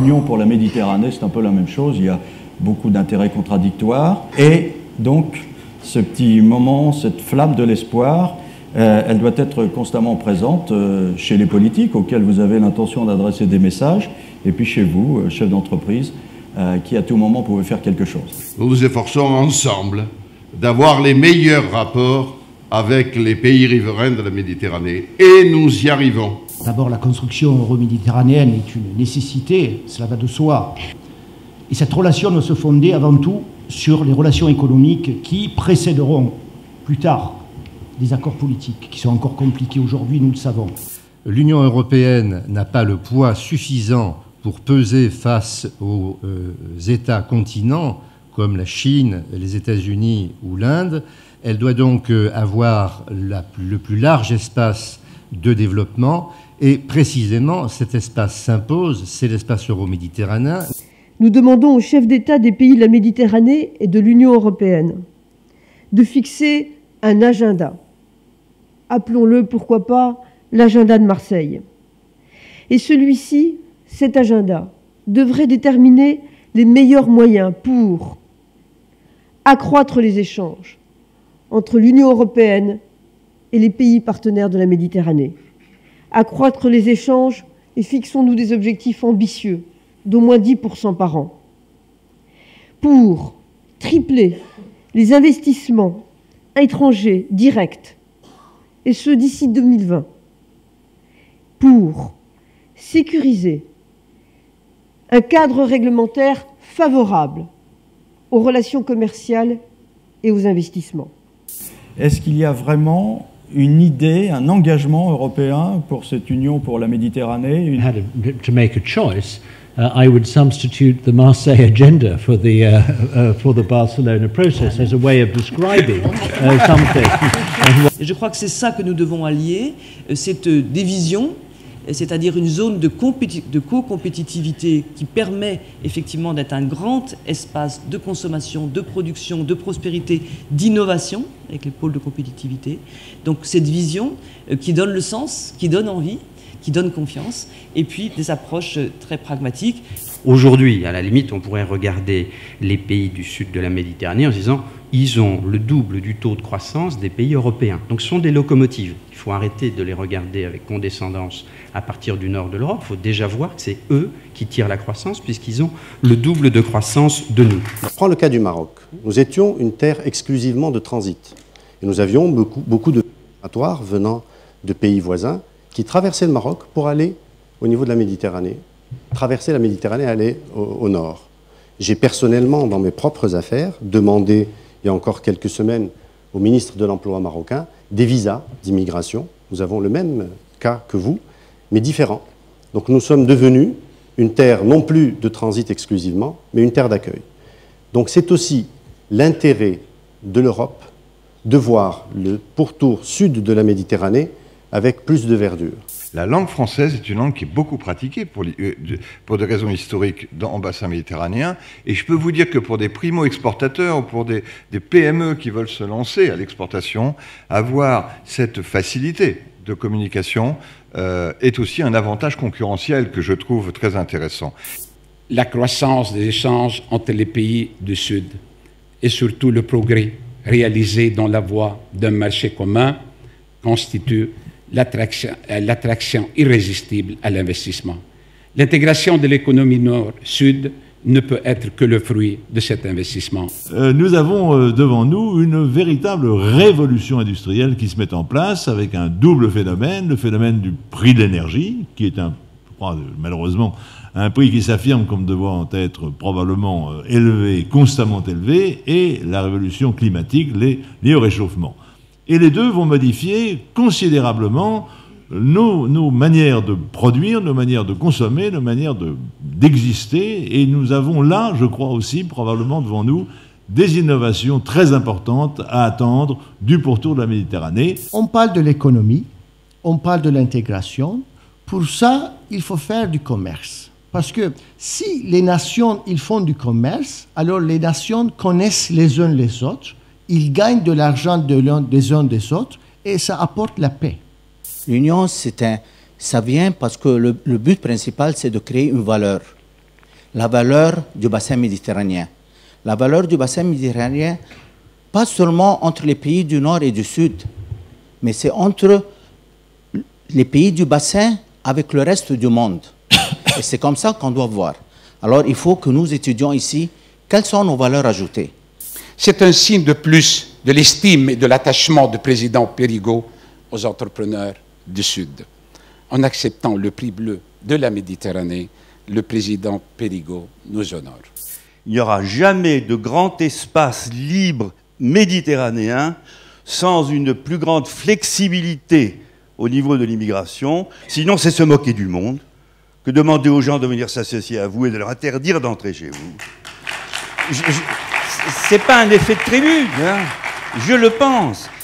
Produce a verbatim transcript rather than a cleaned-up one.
l'Union pour la Méditerranée, c'est un peu la même chose. Il y a beaucoup d'intérêts contradictoires. Et donc, ce petit moment, cette flamme de l'espoir, euh, elle doit être constamment présente euh, chez les politiques auxquels vous avez l'intention d'adresser des messages, et puis chez vous, euh, chefs d'entreprise, euh, qui à tout moment pouvez faire quelque chose. Nous nous efforçons ensemble d'avoir les meilleurs rapports avec les pays riverains de la Méditerranée, et nous y arrivons. D'abord, la construction euro-méditerranéenne est une nécessité, cela va de soi. Et cette relation doit se fonder avant tout sur les relations économiques qui précéderont plus tard des accords politiques, qui sont encore compliqués aujourd'hui, nous le savons. L'Union européenne n'a pas le poids suffisant pour peser face aux euh, États continents comme la Chine, les États-Unis ou l'Inde. Elle doit donc euh, avoir la, le plus large espace de développement et précisément cet espace s'impose, c'est l'espace euro-méditerranéen. Nous demandons aux chefs d'État des pays de la Méditerranée et de l'Union européenne de fixer un agenda. Appelons-le, pourquoi pas, l'agenda de Marseille. Et celui-ci, cet agenda, devrait déterminer les meilleurs moyens pour accroître les échanges entre l'Union européenne et les pays partenaires de la Méditerranée. Accroître les échanges et fixons-nous des objectifs ambitieux d'au moins dix pour cent par an. Pour tripler les investissements étrangers directs, et ce d'ici deux mille vingt. Pour sécuriser un cadre réglementaire favorable aux relations commerciales et aux investissements. Est-ce qu'il y a vraiment une idée, un engagement européen pour cette union pour la Méditerranée? Une... Had to make a choice. Uh, I would substitute the Marseille agenda for the uh, uh, for the Barcelona process as a way of describing uh, something. Et je crois que c'est ça que nous devons allier, cette division, c'est-à-dire une zone de, de co-compétitivité qui permet effectivement d'être un grand espace de consommation, de production, de prospérité, d'innovation, avec les pôles de compétitivité. Donc cette vision euh, qui donne le sens, qui donne envie, qui donne confiance, et puis des approches très pragmatiques. Aujourd'hui, à la limite, on pourrait regarder les pays du sud de la Méditerranée en se disant ils ont le double du taux de croissance des pays européens. Donc ce sont des locomotives. Il faut arrêter de les regarder avec condescendance à partir du nord de l'Europe. Il faut déjà voir que c'est eux qui tirent la croissance puisqu'ils ont le double de croissance de nous. Prends le cas du Maroc. Nous étions une terre exclusivement de transit. Et nous avions beaucoup, beaucoup de migratoires venant de pays voisins qui traversaient le Maroc pour aller au niveau de la Méditerranée. Traverser la Méditerranée, aller au, au nord. J'ai personnellement, dans mes propres affaires, demandé, il y a encore quelques semaines, au ministre de l'Emploi marocain, des visas d'immigration. Nous avons le même cas que vous, mais différent. Donc nous sommes devenus une terre non plus de transit exclusivement, mais une terre d'accueil. Donc c'est aussi l'intérêt de l'Europe de voir le pourtour sud de la Méditerranée avec plus de verdure. La langue française est une langue qui est beaucoup pratiquée pour, pour des raisons historiques dans, en bassin méditerranéen. Et je peux vous dire que pour des primo-exportateurs ou pour des, des P M E qui veulent se lancer à l'exportation, avoir cette facilité de communication euh, est aussi un avantage concurrentiel que je trouve très intéressant. La croissance des échanges entre les pays du Sud et surtout le progrès réalisé dans la voie d'un marché commun constitue l'attraction irrésistible à l'investissement. L'intégration de l'économie nord-sud ne peut être que le fruit de cet investissement. Euh, nous avons euh, devant nous une véritable révolution industrielle qui se met en place avec un double phénomène, le phénomène du prix de l'énergie, qui est un, je crois, malheureusement, un prix qui s'affirme comme devant être probablement euh, élevé, constamment élevé, et la révolution climatique liée au réchauffement. Et les deux vont modifier considérablement nos, nos manières de produire, nos manières de consommer, nos manières d'exister. Et nous avons là, je crois aussi, probablement devant nous, des innovations très importantes à attendre du pourtour de la Méditerranée. On parle de l'économie, on parle de l'intégration. Pour ça, il faut faire du commerce. Parce que si les nations ils font du commerce, alors les nations connaissent les uns les autres, ils gagnent de l'argent de l'un des uns des autres et ça apporte la paix. L'union, c'est un, ça vient parce que le, le but principal, c'est de créer une valeur. la valeur du bassin méditerranéen. La valeur du bassin méditerranéen, pas seulement entre les pays du Nord et du Sud, mais c'est entre les pays du bassin avec le reste du monde. Et c'est comme ça qu'on doit voir. Alors il faut que nous étudions ici quelles sont nos valeurs ajoutées. C'est un signe de plus de l'estime et de l'attachement du président Périgot aux entrepreneurs du Sud. En acceptant le prix bleu de la Méditerranée, le président Périgot nous honore. Il n'y aura jamais de grand espace libre méditerranéen sans une plus grande flexibilité au niveau de l'immigration. Sinon, c'est se moquer du monde que demander aux gens de venir s'associer à vous et de leur interdire d'entrer chez vous. Ce n'est pas un effet de tribu, hein. Je le pense.